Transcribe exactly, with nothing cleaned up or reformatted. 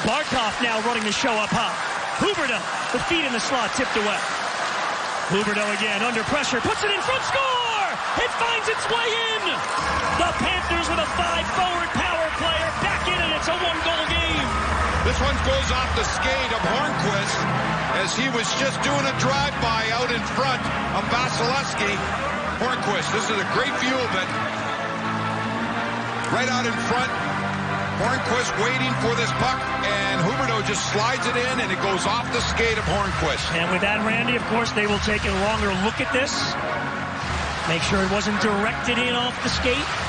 Barkov now running the show up high. Huberdeau, the feet in the slot, tipped away. Huberdeau again, under pressure, puts it in front, score! It finds its way in! The Panthers with a five-forward power player back in it. It's a one-goal game. This one goes off the skate of Hornqvist as he was just doing a drive-by out in front of Vasilevsky. Hornqvist, this is a great view of it. Right out in front. Hornqvist waiting for this puck, and Huberdeau just slides it in, and it goes off the skate of Hornqvist. And with that, Randy, of course, they will take a longer look at this. Make sure it wasn't directed in off the skate.